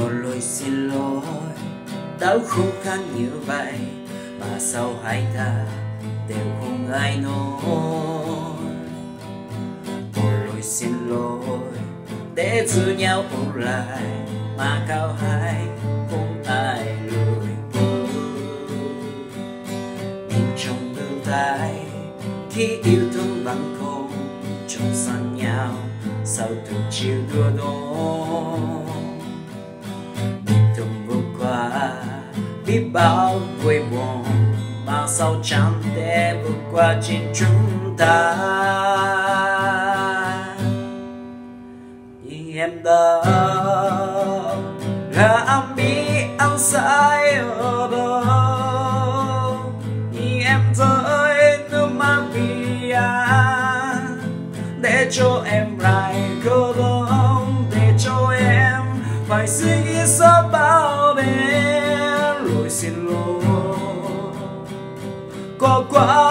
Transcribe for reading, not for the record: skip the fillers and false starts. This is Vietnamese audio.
Một lời xin lỗi đau khổ khăn như vậy mà sao hai ta đều không ai nói. Một lời xin lỗi để giữ nhau ôn lại mà cao hai không ai lùi bước. Nhìn trong đôi tay khi yêu thương bằng không trong xa nhau sao từng chiều đưa đón. Nhìn từng bước qua biết bao vui buồn mà sao chẳng thể vượt qua trên chúng ta. Vì em đã làm biết anh sai ở đâu, vì em rơi nước mắt vì anh để cho em lại cơ đông, để cho em phải suy nghĩ sớm bao đêm. Rồi xin lỗi có quá